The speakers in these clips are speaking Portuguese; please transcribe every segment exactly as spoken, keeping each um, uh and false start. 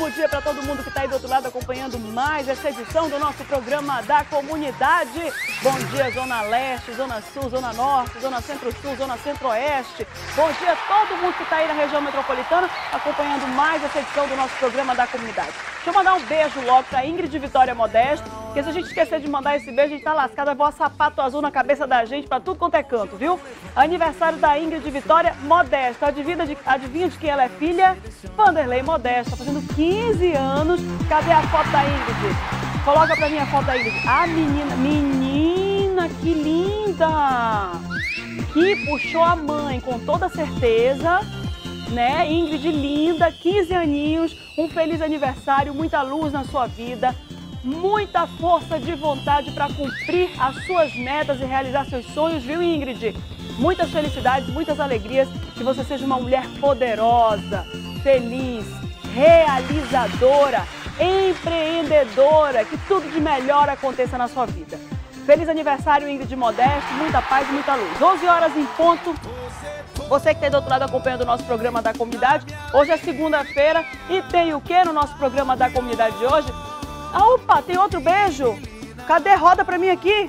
ótimo dia para todo mundo que está aí do outro lado acompanhando mais essa edição do nosso programa da comunidade. Bom dia, Zona Leste, Zona Sul, Zona Norte, Zona Centro-Sul, Zona Centro-Oeste. Bom dia a todo mundo que está aí na região metropolitana acompanhando mais essa edição do nosso programa da comunidade. Deixa eu mandar um beijo logo para Ingrid Vitória Modesto, porque se a gente esquecer de mandar esse beijo, a gente tá lascado, vai voar sapato azul na cabeça da gente para tudo quanto é canto, viu? Aniversário da Ingrid Vitória Modesto. Adivinha de, adivinha de quem ela é filha? Vanderlei Modesto, tá fazendo quinze anos. Cadê a foto da Ingrid? Coloca pra mim a foto da Ingrid. A menina, menina, que linda! Que puxou a mãe, com toda certeza, né? Ingrid, linda, quinze aninhos, um feliz aniversário, muita luz na sua vida, muita força de vontade para cumprir as suas metas e realizar seus sonhos, viu, Ingrid? Muitas felicidades, muitas alegrias, que você seja uma mulher poderosa, feliz, realizadora, empreendedora, que tudo de melhor aconteça na sua vida. Feliz aniversário, Ingrid Modesto, muita paz e muita luz. onze horas em ponto. Você que está do outro lado acompanhando o nosso programa da comunidade, hoje é segunda-feira e tem o que no nosso programa da comunidade de hoje? Ah, opa, tem outro beijo? Cadê? Roda pra mim aqui.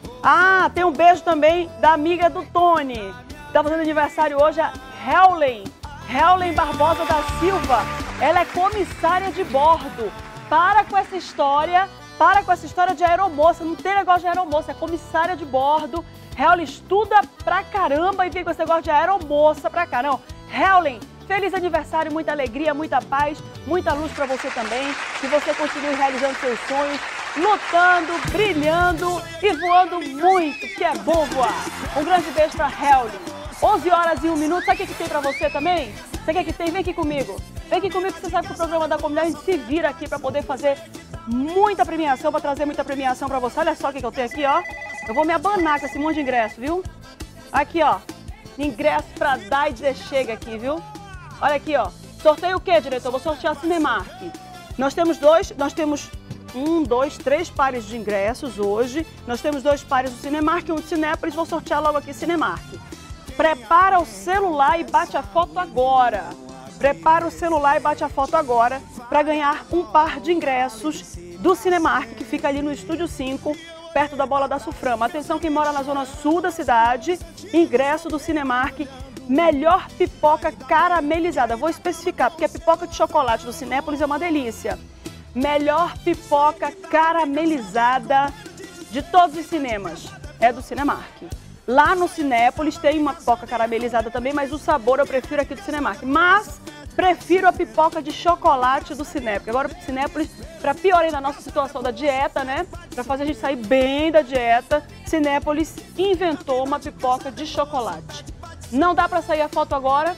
Ah, tem um beijo também da amiga do Tony. Está fazendo aniversário hoje a Helen. Helen Barbosa da Silva. Ela é comissária de bordo. Para com essa história, para com essa história de aeromoça. Não tem negócio de aeromoça, é comissária de bordo. Helen estuda pra caramba e vem com esse negócio de aeromoça pra cá, não. Helen, feliz aniversário, muita alegria, muita paz, muita luz pra você também. Que você continue realizando seus sonhos, lutando, brilhando e voando muito, que é bom voar. Um grande beijo pra Helen. onze horas e um minuto, sabe o que, que tem pra você também? Sabe o que, que tem? Vem aqui comigo. Vem aqui comigo que você sabe que o programa da comunidade a gente se vira aqui pra poder fazer muita premiação, pra trazer muita premiação pra você. Olha só o que, que eu tenho aqui, ó. Eu vou me abanar com esse monte de ingresso, viu? Aqui, ó. Ingresso pra dar e dizer chega aqui, viu? Olha aqui, ó. Sorteio o quê, diretor? Vou sortear a Cinemark. Nós temos dois, nós temos um, dois, três pares de ingressos hoje. Nós temos dois pares do Cinemark e um do Cinépolis. Vou sortear logo aqui Cinemark. Prepara o celular e bate a foto agora. Prepara o celular e bate a foto agora para ganhar um par de ingressos do Cinemark, que fica ali no Estúdio cinco, perto da Bola da Suframa. Atenção, quem mora na zona sul da cidade, ingresso do Cinemark, melhor pipoca caramelizada. Vou especificar, porque a pipoca de chocolate do Cinépolis é uma delícia. Melhor pipoca caramelizada de todos os cinemas é do Cinemark. Lá no Cinépolis tem uma pipoca caramelizada também, mas o sabor eu prefiro aqui do Cinemark. Mas prefiro a pipoca de chocolate do Cinépolis. Agora o Cinépolis, para piorar ainda a nossa situação da dieta, né? Para fazer a gente sair bem da dieta, Cinépolis inventou uma pipoca de chocolate. Não dá para sair a foto agora?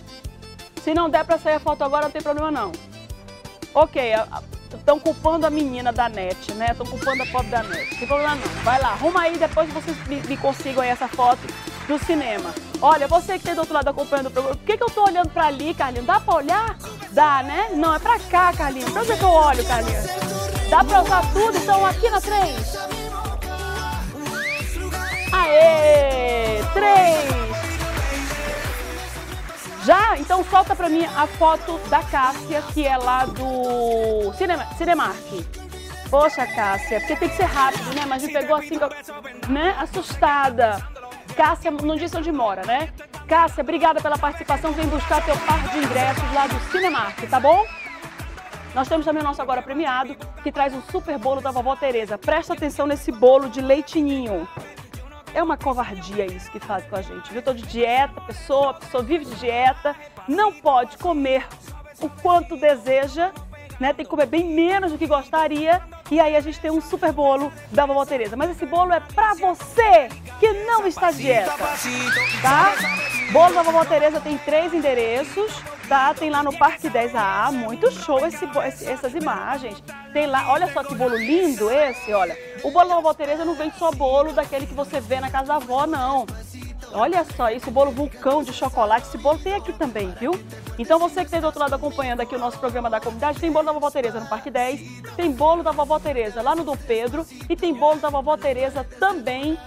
Se não der para sair a foto agora, não tem problema não. Ok, estão culpando a menina da net, né? Estão culpando a pobre da net. Não tem problema não. Vai lá, arruma aí, depois vocês me, me consigam aí essa foto do cinema. Olha, você que tem do outro lado acompanhando o programa, por que, que eu tô olhando pra ali, Carlinhos? Dá pra olhar? Dá, né? Não, é pra cá, Carlinhos. Pra onde é que eu olho, Carlinhos? Dá pra usar tudo? Então aqui na três. Aê! Três! Já? Então solta pra mim a foto da Cássia, que é lá do Cinema, Cinemark. Poxa, Cássia, porque tem que ser rápido, né? Mas me pegou assim, né? Assustada. Cássia, não disse onde mora, né? Cássia, obrigada pela participação. Vem buscar teu par de ingressos lá do Cinemark, tá bom? Nós temos também o nosso agora premiado, que traz um super bolo da vovó Tereza. Presta atenção nesse bolo de leitinho. É uma covardia isso que faz com a gente, viu? Tô de dieta, pessoa, a pessoa vive de dieta, não pode comer o quanto deseja, né? Tem que comer bem menos do que gostaria. E aí a gente tem um super bolo da vovó Tereza. Mas esse bolo é pra você que não está de dieta, tá? Bolo da vovó Tereza tem três endereços, tá? Tem lá no Parque dez A A, muito show esse, esse, essas imagens. Tem lá, olha só que bolo lindo esse, olha. O bolo da vovó Tereza não vem só bolo daquele que você vê na casa da avó, não. Olha só, esse bolo vulcão de chocolate, esse bolo tem aqui também, viu? Então você que tem do outro lado acompanhando aqui o nosso programa da comunidade, tem bolo da vovó Tereza no Parque dez, tem bolo da vovó Tereza lá no Dom Pedro e tem bolo da vovó Tereza também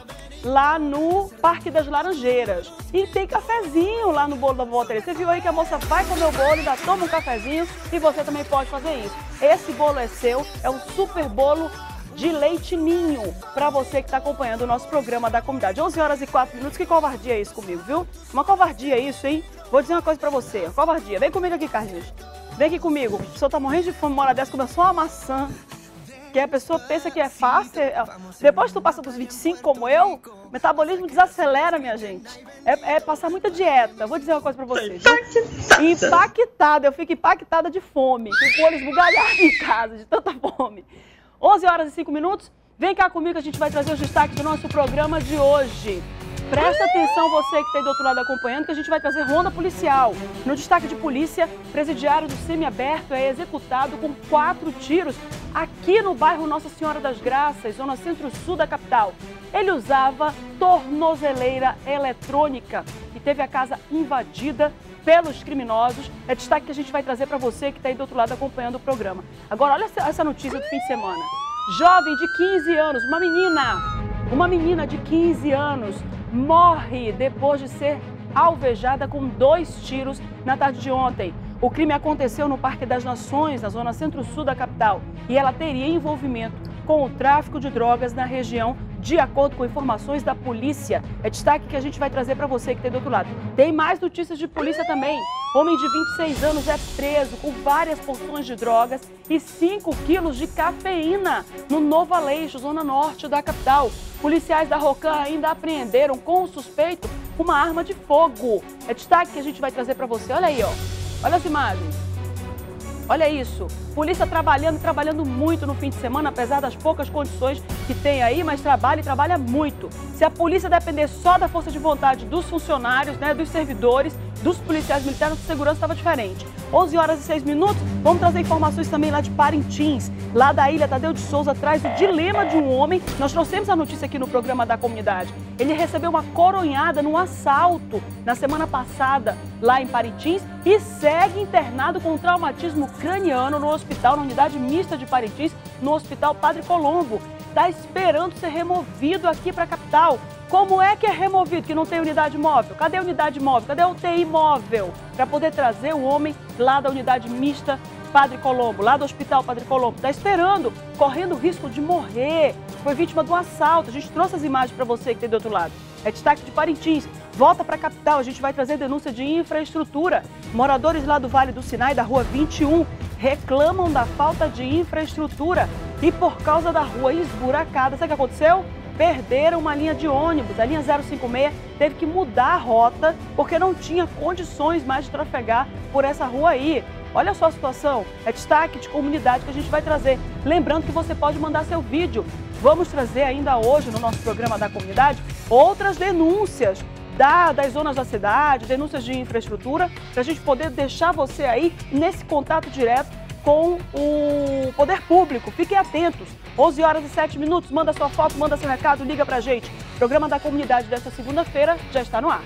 lá no Parque das Laranjeiras. E tem cafezinho lá no bolo da vovó Tereza. Você viu aí que a moça vai comer o bolo, ainda toma um cafezinho e você também pode fazer isso. Esse bolo é seu, é um super bolo de leite ninho para você que está acompanhando o nosso programa da comunidade. onze horas e quatro minutos, que covardia é isso comigo, viu? Uma covardia isso, hein? Vou dizer uma coisa para você, covardia. Vem comigo aqui, Carlinhos. Vem aqui comigo. A pessoa tá morrendo de fome, uma hora dessa, comeu só uma maçã. Que a pessoa pensa que é fácil. Depois que tu passa dos vinte e cinco, como eu, o metabolismo desacelera, minha gente. É, é passar muita dieta. Vou dizer uma coisa pra vocês. Impactada. Impactada. Eu fico impactada de fome. Fico com o olho esbugalhado em casa, de tanta fome. onze horas e cinco minutos. Vem cá comigo que a gente vai trazer os destaques do nosso programa de hoje. Presta atenção você que está aí do outro lado acompanhando, que a gente vai trazer ronda policial. No destaque de polícia, presidiário do semiaberto é executado com quatro tiros aqui no bairro Nossa Senhora das Graças, zona centro-sul da capital. Ele usava tornozeleira eletrônica e teve a casa invadida pelos criminosos. É destaque que a gente vai trazer para você que está aí do outro lado acompanhando o programa. Agora, olha essa notícia do fim de semana. Jovem de quinze anos, uma menina, uma menina de quinze anos, morre depois de ser alvejada com dois tiros na tarde de ontem. O crime aconteceu no Parque das Nações, na zona centro-sul da capital, e ela teria envolvimento com o tráfico de drogas na região, de acordo com informações da polícia. É destaque que a gente vai trazer para você que está do outro lado. Tem mais notícias de polícia também. Homem de vinte e seis anos é preso com várias porções de drogas e cinco quilos de cafeína no Novo Aleixo, zona norte da capital. Policiais da Rocan ainda apreenderam com o suspeito uma arma de fogo. É destaque que a gente vai trazer para você. Olha aí, ó. Olha as imagens. Olha isso. Polícia trabalhando, trabalhando muito no fim de semana, apesar das poucas condições que tem aí, mas trabalha e trabalha muito. Se a polícia depender só da força de vontade dos funcionários, né, dos servidores, dos policiais militares, a segurança estava diferente. onze horas e seis minutos, vamos trazer informações também lá de Parintins, lá da Ilha Tadeu de Souza, traz o dilema de um homem. Nós trouxemos a notícia aqui no programa da comunidade. Ele recebeu uma coronhada num assalto na semana passada lá em Parintins e segue internado com traumatismo craniano no hospital, na unidade mista de Parintins, no Hospital Padre Colombo. Está esperando ser removido aqui para a capital. Como é que é removido, que não tem unidade móvel? Cadê a unidade móvel? Cadê a U T I móvel? Para poder trazer o homem lá da unidade mista Padre Colombo, lá do Hospital Padre Colombo. Está esperando, correndo o risco de morrer. Foi vítima de um assalto. A gente trouxe as imagens para você que tem do outro lado. É destaque de Parintins. Volta para a capital, a gente vai trazer denúncia de infraestrutura. Moradores lá do Vale do Sinai, da rua vinte e um, reclamam da falta de infraestrutura. E por causa da rua esburacada, sabe o que aconteceu? Perderam uma linha de ônibus, a linha zero cinco seis teve que mudar a rota porque não tinha condições mais de trafegar por essa rua aí. Olha só a situação, é destaque de comunidade que a gente vai trazer. Lembrando que você pode mandar seu vídeo. Vamos trazer ainda hoje no nosso programa da comunidade outras denúncias da, das zonas da cidade, denúncias de infraestrutura, para a gente poder deixar você aí nesse contato direto com o poder público. Fiquem atentos. onze horas e sete minutos, manda sua foto, manda seu recado, liga pra gente. O programa da comunidade desta segunda-feira já está no ar.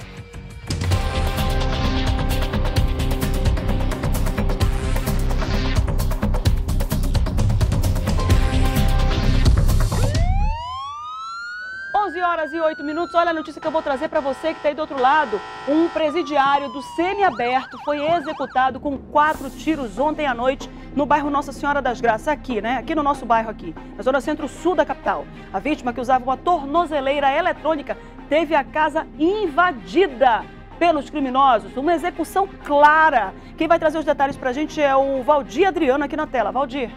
onze horas e oito minutos, olha a notícia que eu vou trazer para você que está aí do outro lado. Um presidiário do semiaberto foi executado com quatro tiros ontem à noite no bairro Nossa Senhora das Graças, aqui, né? Aqui no nosso bairro aqui, na zona centro-sul da capital. A vítima, que usava uma tornozeleira eletrônica, teve a casa invadida pelos criminosos. Uma execução clara. Quem vai trazer os detalhes para a gente é o Valdir Adriano aqui na tela. Valdir.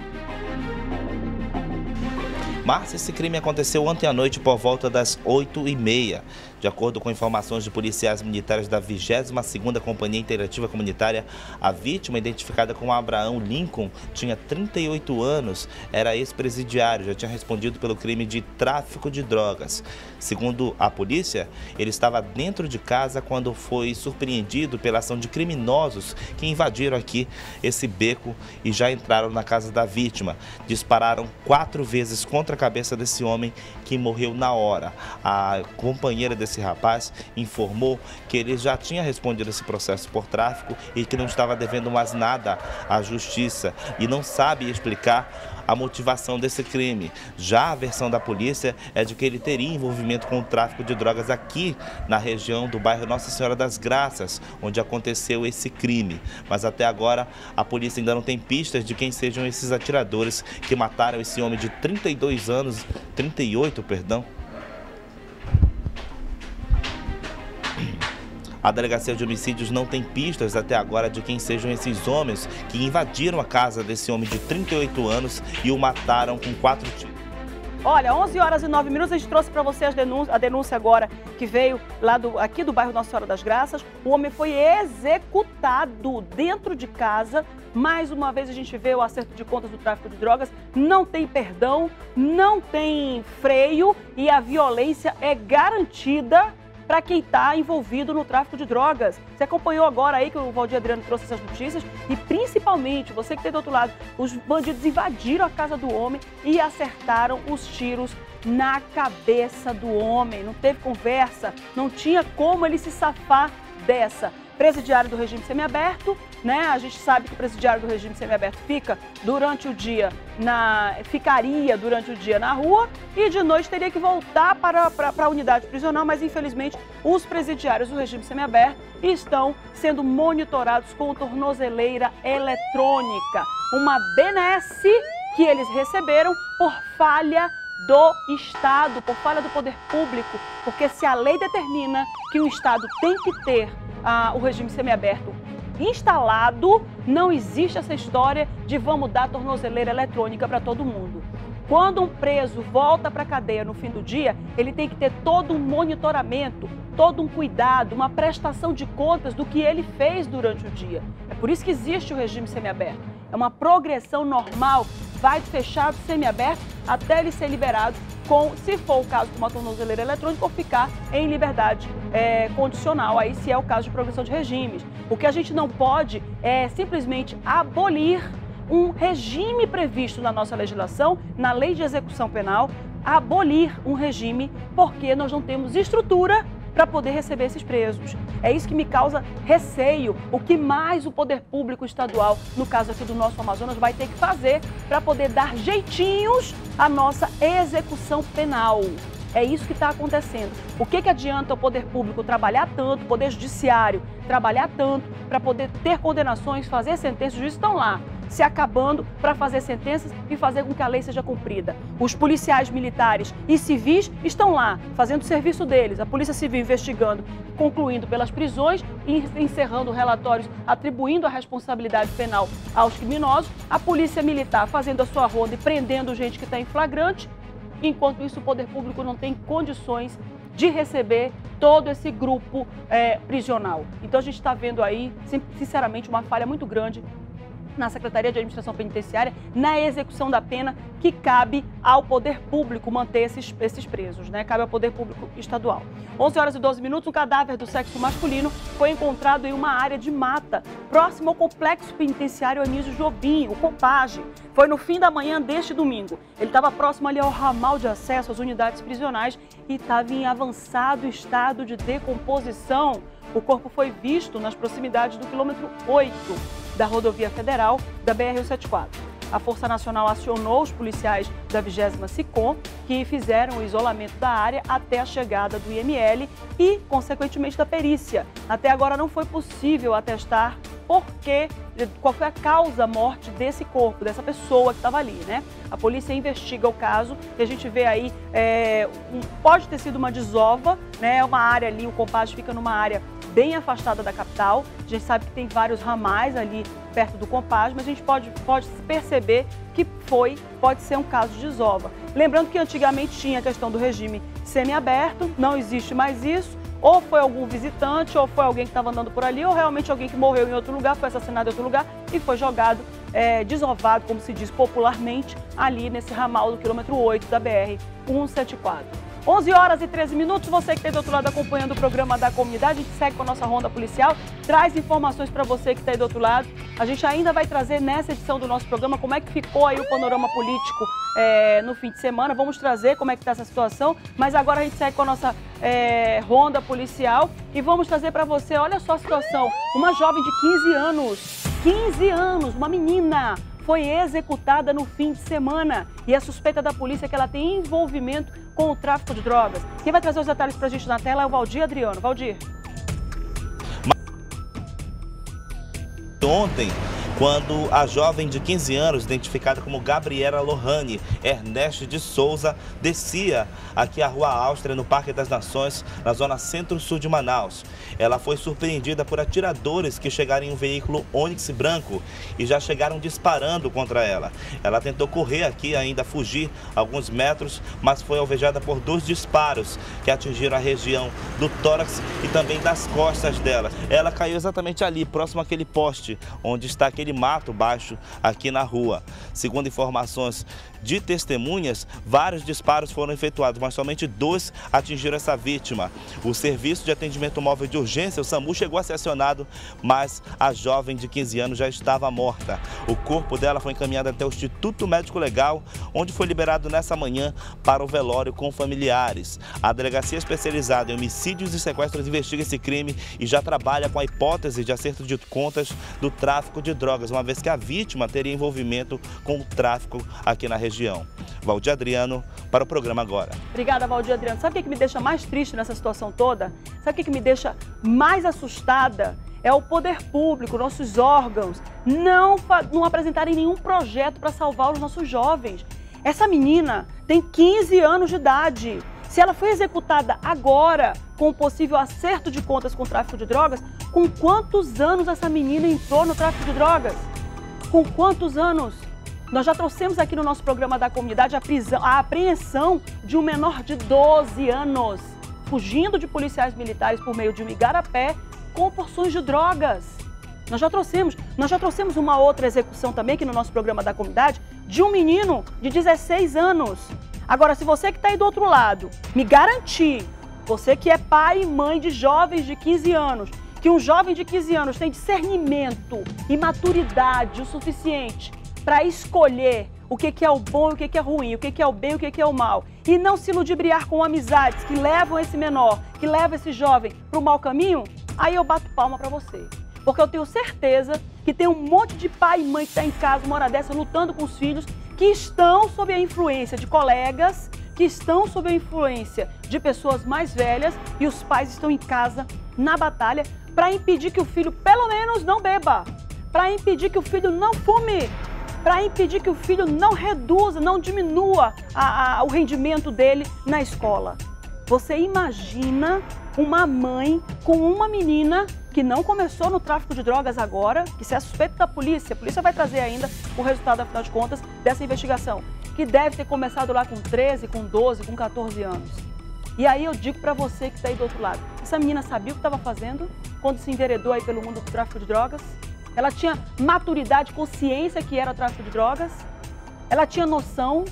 Márcia, esse crime aconteceu ontem à noite por volta das oito e meia. De acordo com informações de policiais militares da vigésima segunda Companhia Interativa Comunitária, a vítima, identificada como Abraão Lincoln, tinha trinta e oito anos, era ex-presidiário, já tinha respondido pelo crime de tráfico de drogas. Segundo a polícia, ele estava dentro de casa quando foi surpreendido pela ação de criminosos que invadiram aqui esse beco e já entraram na casa da vítima. Dispararam quatro vezes contra a cabeça desse homem, que morreu na hora. A companheira desse esse rapaz informou que ele já tinha respondido esse processo por tráfico e que não estava devendo mais nada à justiça e não sabe explicar a motivação desse crime. Já a versão da polícia é de que ele teria envolvimento com o tráfico de drogas aqui na região do bairro Nossa Senhora das Graças, onde aconteceu esse crime. Mas até agora a polícia ainda não tem pistas de quem sejam esses atiradores que mataram esse homem de trinta e dois anos, trinta e oito, perdão. A Delegacia de Homicídios não tem pistas até agora de quem sejam esses homens que invadiram a casa desse homem de trinta e oito anos e o mataram com quatro tiros. Olha, onze horas e nove minutos, a gente trouxe para você as denúncia, a denúncia agora que veio lá do, aqui do bairro Nossa Senhora das Graças. O homem foi executado dentro de casa. Mais uma vez a gente vê o acerto de contas do tráfico de drogas. Não tem perdão, não tem freio e a violência é garantida para quem está envolvido no tráfico de drogas. Você acompanhou agora aí que o Valdir Adriano trouxe essas notícias e principalmente, você que tem do outro lado, os bandidos invadiram a casa do homem e acertaram os tiros na cabeça do homem. Não teve conversa, não tinha como ele se safar dessa. Presidiário do regime semiaberto, né? A gente sabe que o presidiário do regime semiaberto fica durante o dia, na, ficaria durante o dia na rua e de noite teria que voltar para, para, para a unidade prisional, mas infelizmente os presidiários do regime semiaberto estão sendo monitorados com tornozeleira eletrônica, uma benesse que eles receberam por falha do Estado, por falha do poder público, porque se a lei determina que o Estado tem que ter ah, o regime semiaberto instalado, não existe essa história de vamos dar tornozeleira eletrônica para todo mundo. Quando um preso volta para a cadeia no fim do dia, ele tem que ter todo um monitoramento, todo um cuidado, uma prestação de contas do que ele fez durante o dia. É por isso que existe o regime semiaberto. É uma progressão normal, vai de fechado, semiaberto, até ele ser liberado, com, se for o caso de uma tornozeleira eletrônica, ou ficar em liberdade é, condicional, aí se é o caso de progressão de regimes. O que a gente não pode é simplesmente abolir um regime previsto na nossa legislação, na lei de execução penal, abolir um regime porque nós não temos estrutura para poder receber esses presos. É isso que me causa receio, o que mais o poder público estadual, no caso aqui do nosso Amazonas, vai ter que fazer para poder dar jeitinhos à nossa execução penal. É isso que está acontecendo. O que, que adianta o poder público trabalhar tanto, o poder judiciário trabalhar tanto para poder ter condenações, fazer sentenças? Os juízes estão lá, se acabando para fazer sentenças e fazer com que a lei seja cumprida. Os policiais militares e civis estão lá, fazendo o serviço deles. A Polícia Civil investigando, concluindo pelas prisões e encerrando relatórios, atribuindo a responsabilidade penal aos criminosos. A Polícia Militar fazendo a sua ronda e prendendo gente que está em flagrante. Enquanto isso, o poder público não tem condições de receber todo esse grupo é, prisional. Então a gente está vendo aí, sinceramente, uma falha muito grande na Secretaria de Administração Penitenciária, na execução da pena que cabe ao poder público manter esses, esses presos, né? Cabe ao poder público estadual. onze horas e doze minutos, um cadáver do sexo masculino foi encontrado em uma área de mata, próximo ao complexo penitenciário Anísio Jobim, o Compage. Foi no fim da manhã deste domingo. Ele estava próximo ali ao ramal de acesso às unidades prisionais e estava em avançado estado de decomposição. O corpo foi visto nas proximidades do quilômetro oito da rodovia federal da B R cento e setenta e quatro. A Força Nacional acionou os policiais da vigésima SICOM, que fizeram o isolamento da área até a chegada do I M L e, consequentemente, da perícia. Até agora não foi possível atestar por que, qual foi a causa morte desse corpo, dessa pessoa que estava ali, né? A polícia investiga o caso e a gente vê aí, é, um, pode ter sido uma desova, né? Uma área ali, o Compage fica numa área bem afastada da capital. A gente sabe que tem vários ramais ali perto do Compage, mas a gente pode, pode perceber que foi, pode ser um caso de desova. Lembrando que antigamente tinha a questão do regime semiaberto, não existe mais isso. Ou foi algum visitante, ou foi alguém que estava andando por ali, ou realmente alguém que morreu em outro lugar, foi assassinado em outro lugar e foi jogado, é, desovado, como se diz popularmente, ali nesse ramal do quilômetro oito da B R cento e setenta e quatro. onze horas e treze minutos, você que está do outro lado acompanhando o programa da comunidade, a gente segue com a nossa ronda policial, traz informações para você que está aí do outro lado. A gente ainda vai trazer nessa edição do nosso programa como é que ficou aí o panorama político é, no fim de semana, vamos trazer como é que está essa situação, mas agora a gente segue com a nossa é, ronda policial e vamos trazer para você, olha só a situação, uma jovem de quinze anos, quinze anos, uma menina, foi executada no fim de semana e a suspeita da polícia é que ela tem envolvimento com o tráfico de drogas. Quem vai trazer os detalhes para a gente na tela é o Valdir Adriano. Valdir. Ontem, quando a jovem de quinze anos, identificada como Gabriela Lohane Ernest de Souza, descia aqui a Rua Áustria, no Parque das Nações, na zona centro-sul de Manaus. Ela foi surpreendida por atiradores que chegaram em um veículo Onix branco e já chegaram disparando contra ela. Ela tentou correr aqui, ainda fugir alguns metros, mas foi alvejada por dois disparos que atingiram a região do tórax e também das costas dela. Ela caiu exatamente ali, próximo àquele poste, onde está aquele mato baixo aqui na rua. Segundo informações de testemunhas, vários disparos foram efetuados, mas somente dois atingiram essa vítima. O Serviço de Atendimento Móvel de Urgência, o SAMU, chegou a ser acionado, mas a jovem de quinze anos já estava morta. O corpo dela foi encaminhado até o Instituto Médico Legal, onde foi liberado nessa manhã para o velório com familiares. A Delegacia Especializada em Homicídios e Sequestros investiga esse crime e já trabalha com a hipótese de acerto de contas do tráfico de drogas, uma vez que a vítima teria envolvimento com o tráfico aqui na região. Valdir Adriano, para o programa Agora. Obrigada, Valdir Adriano. Sabe o que me deixa mais triste nessa situação toda? Sabe o que me deixa mais assustada? É o poder público, nossos órgãos, não, não apresentarem nenhum projeto para salvar os nossos jovens. Essa menina tem quinze anos de idade. Se ela foi executada agora, com o possível acerto de contas com o tráfico de drogas, com quantos anos essa menina entrou no tráfico de drogas? Com quantos anos? Nós já trouxemos aqui no nosso programa da comunidade a, prisão, a apreensão de um menor de doze anos, fugindo de policiais militares por meio de um igarapé com porções de drogas. Nós já trouxemos, nós já trouxemos uma outra execução também aqui no nosso programa da comunidade de um menino de dezesseis anos. Agora, se você que está aí do outro lado, me garantir, você que é pai e mãe de jovens de quinze anos, que um jovem de quinze anos tem discernimento e maturidade o suficiente para escolher o que, que é o bom e o que, que é ruim, o que, que é o bem e o que, que é o mal, e não se ludibriar com amizades que levam esse menor, que levam esse jovem para o mau caminho, aí eu bato palma para você. Porque eu tenho certeza que tem um monte de pai e mãe que está em casa, uma hora dessa, lutando com os filhos, que estão sob a influência de colegas, que estão sob a influência de pessoas mais velhas, e os pais estão em casa, na batalha, para impedir que o filho, pelo menos, não beba, para impedir que o filho não fume, para impedir que o filho não reduza, não diminua a, a, o rendimento dele na escola. Você imagina uma mãe com uma menina que não começou no tráfico de drogas agora, que se é suspeito da polícia, a polícia vai trazer ainda o resultado, afinal de contas, dessa investigação, que deve ter começado lá com treze, com doze, com quatorze anos. E aí eu digo para você que está aí do outro lado, essa menina sabia o que estava fazendo quando se enveredou aí pelo mundo do tráfico de drogas? Ela tinha maturidade, consciência que era o tráfico de drogas? Ela tinha noção?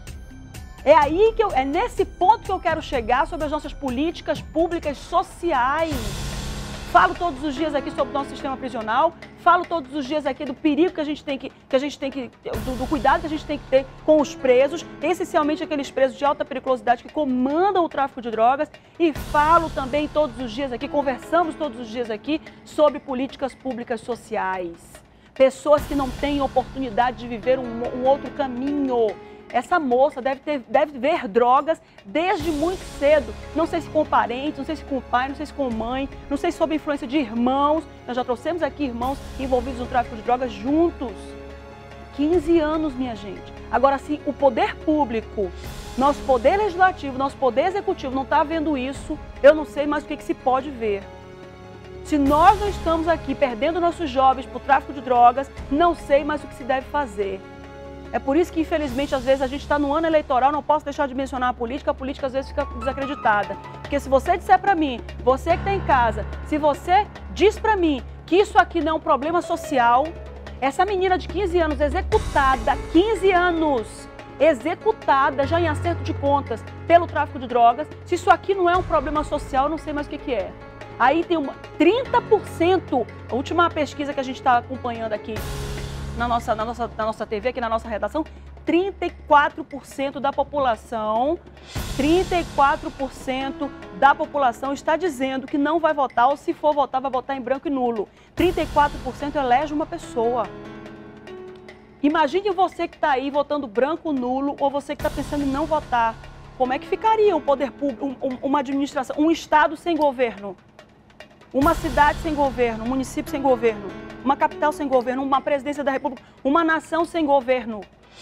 É aí que eu, é nesse ponto que eu quero chegar sobre as nossas políticas públicas sociais. Falo todos os dias aqui sobre o nosso sistema prisional, falo todos os dias aqui do perigo que a gente tem que, que a gente tem que, do, do cuidado que a gente tem que ter com os presos, essencialmente aqueles presos de alta periculosidade que comandam o tráfico de drogas, e falo também todos os dias aqui, conversamos todos os dias aqui sobre políticas públicas sociais. Pessoas que não têm oportunidade de viver um, um outro caminho. Essa moça deve, ter, deve ver drogas desde muito cedo. Não sei se com parentes, não sei se com pai, não sei se com mãe, não sei se sob a influência de irmãos. Nós já trouxemos aqui irmãos envolvidos no tráfico de drogas juntos. quinze anos, minha gente. Agora, se o poder público, nosso poder legislativo, nosso poder executivo não está vendo isso, eu não sei mais o que, que se pode ver. Se nós não estamos aqui perdendo nossos jovens para o tráfico de drogas, não sei mais o que se deve fazer. É por isso que, infelizmente, às vezes a gente está no ano eleitoral, não posso deixar de mencionar a política, a política às vezes fica desacreditada. Porque se você disser para mim, você que está em casa, se você diz para mim que isso aqui não é um problema social, essa menina de quinze anos executada, quinze anos, executada já em acerto de contas pelo tráfico de drogas. Se isso aqui não é um problema social, eu não sei mais o que, que é. Aí tem uma, trinta por cento, a última pesquisa que a gente está acompanhando aqui na nossa, na, nossa, na nossa T V, aqui na nossa redação, trinta e quatro por cento da população, trinta e quatro por cento da população está dizendo que não vai votar, ou se for votar, vai votar em branco e nulo. trinta e quatro por cento elege uma pessoa. Imagine você que está aí votando branco, nulo, ou você que está pensando em não votar. Como é que ficaria um poder público, um, um, uma administração, um estado sem governo? Uma cidade sem governo, um município sem governo, uma capital sem governo, uma presidência da República, uma nação sem governo.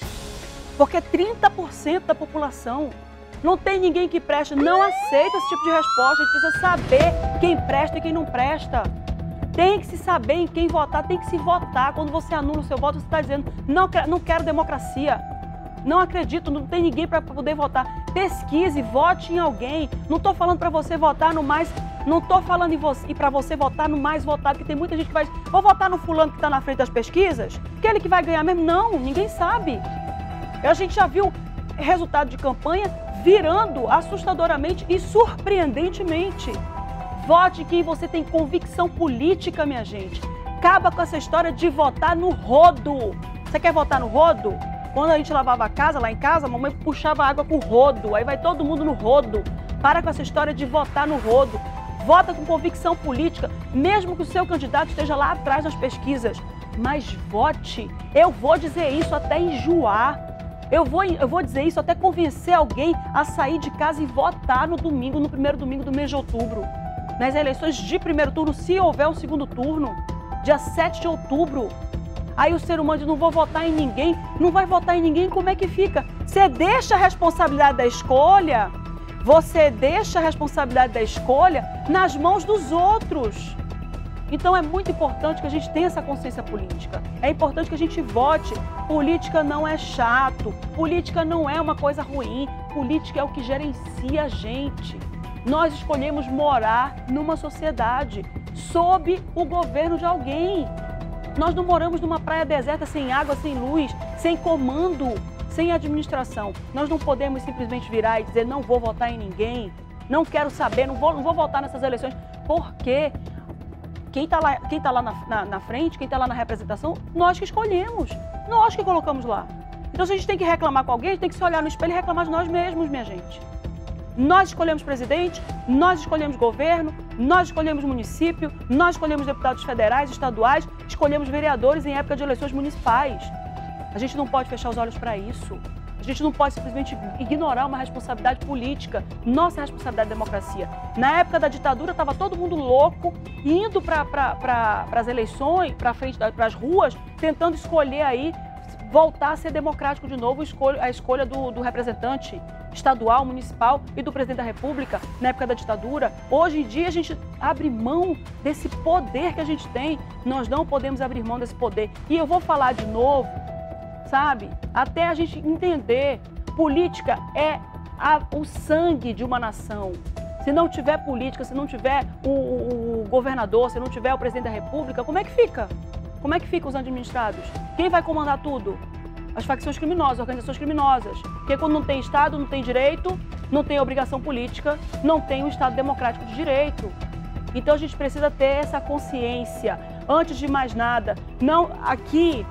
Porque trinta por cento da população não tem ninguém que preste, não aceita esse tipo de resposta. A gente precisa saber quem presta e quem não presta. Tem que se saber em quem votar, tem que se votar. Quando você anula o seu voto, você está dizendo, não, não quero democracia. Não acredito, não tem ninguém para poder votar. Pesquise, vote em alguém. Não estou falando para você votar no mais... Não estou falando e para você votar no mais votado, que tem muita gente que vai... Vou votar no fulano que está na frente das pesquisas? Aquele que vai ganhar mesmo? Não, ninguém sabe. A gente já viu resultado de campanha virando assustadoramente e surpreendentemente. Vote em quem você tem convicção política, minha gente. Acaba com essa história de votar no rodo. Você quer votar no rodo? Quando a gente lavava a casa, lá em casa, a mamãe puxava água com o rodo. Aí vai todo mundo no rodo. Para com essa história de votar no rodo. Vota com convicção política, mesmo que o seu candidato esteja lá atrás nas pesquisas. Mas vote. Eu vou dizer isso até enjoar. Eu vou, eu vou dizer isso até convencer alguém a sair de casa e votar no domingo, no primeiro domingo do mês de outubro. Nas eleições de primeiro turno, se houver um segundo turno, dia sete de outubro. Aí o ser humano diz, não vou votar em ninguém, não vai votar em ninguém, como é que fica? Você deixa a responsabilidade da escolha, você deixa a responsabilidade da escolha nas mãos dos outros. Então é muito importante que a gente tenha essa consciência política. É importante que a gente vote. Política não é chato, política não é uma coisa ruim, política é o que gerencia a gente. Nós escolhemos morar numa sociedade sob o governo de alguém. Nós não moramos numa praia deserta sem água, sem luz, sem comando, sem administração. Nós não podemos simplesmente virar e dizer não vou votar em ninguém, não quero saber, não vou, não vou votar nessas eleições. Por quê? Quem está lá, quem tá lá na, na, na frente, quem está lá na representação, nós que escolhemos, nós que colocamos lá. Então se a gente tem que reclamar com alguém, a gente tem que se olhar no espelho e reclamar de nós mesmos, minha gente. Nós escolhemos presidente, nós escolhemos governo, nós escolhemos município, nós escolhemos deputados federais, estaduais, escolhemos vereadores em época de eleições municipais. A gente não pode fechar os olhos para isso. A gente não pode simplesmente ignorar uma responsabilidade política, nossa responsabilidade da democracia. Na época da ditadura, estava todo mundo louco, indo para pra, as eleições, para frente, para as ruas, tentando escolher aí, voltar a ser democrático de novo, a escolha do, do representante estadual, municipal e do presidente da República na época da ditadura. Hoje em dia a gente abre mão desse poder que a gente tem, nós não podemos abrir mão desse poder. E eu vou falar de novo, sabe, até a gente entender, política é a, o sangue de uma nação. Se não tiver política, se não tiver o, o, o governador, se não tiver o presidente da República, como é que fica? Como é que ficam os administrados? Quem vai comandar tudo? As facções criminosas, organizações criminosas. Porque quando não tem Estado, não tem direito, não tem obrigação política, não tem um Estado democrático de direito. Então a gente precisa ter essa consciência. Antes de mais nada, não, aqui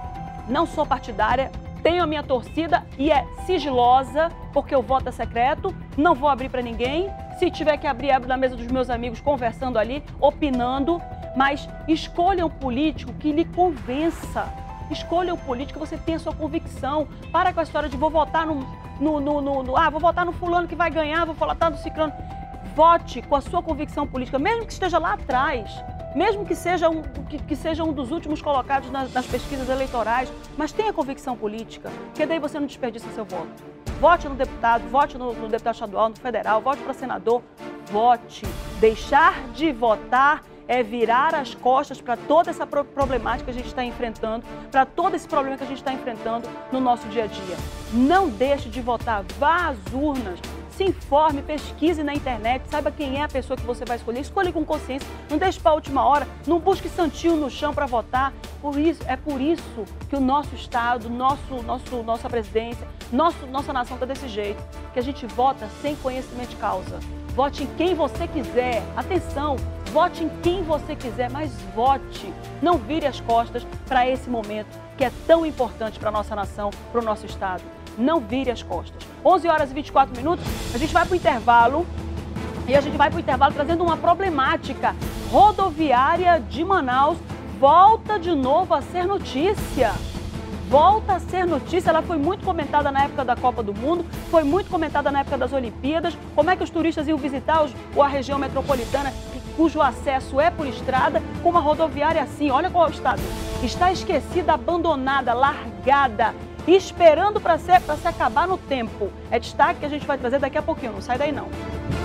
não sou partidária, tenho a minha torcida e é sigilosa, porque o voto é secreto, não vou abrir para ninguém. Se tiver que abrir, abro na mesa dos meus amigos, conversando ali, opinando, mas escolha um político que lhe convença. Escolha um político que você tenha a sua convicção. Para com a história de vou votar no, no, no, no, no... Ah, vou votar no fulano que vai ganhar, vou votar no ciclano. Vote com a sua convicção política, mesmo que esteja lá atrás, mesmo que seja um, que, que seja um dos últimos colocados nas, nas pesquisas eleitorais, mas tenha convicção política, porque daí você não desperdiça seu voto. Vote no deputado, vote no, no deputado estadual, no federal, vote para senador, vote. Deixar de votar é virar as costas para toda essa problemática que a gente está enfrentando, para todo esse problema que a gente está enfrentando no nosso dia a dia. Não deixe de votar, vá às urnas, se informe, pesquise na internet, saiba quem é a pessoa que você vai escolher, escolha com consciência, não deixe para a última hora, não busque santinho no chão para votar, Por isso, é por isso que o nosso Estado, nosso, nosso, nossa presidência, nosso, nossa nação está desse jeito, que a gente vota sem conhecimento de causa. Vote em quem você quiser. Atenção, vote em quem você quiser, mas vote. Não vire as costas para esse momento que é tão importante para a nossa nação, para o nosso Estado. Não vire as costas. onze horas e vinte e quatro minutos, a gente vai para o intervalo e a gente vai para o intervalo trazendo uma problemática. Rodoviária de Manaus volta de novo a ser notícia. Volta a ser notícia, ela foi muito comentada na época da Copa do Mundo, foi muito comentada na época das Olimpíadas, como é que os turistas iam visitar os, a região metropolitana, cujo acesso é por estrada, com uma rodoviária assim, olha qual é o estado, está esquecida, abandonada, largada, esperando para se, para se acabar no tempo. É destaque que a gente vai trazer daqui a pouquinho, não sai daí não.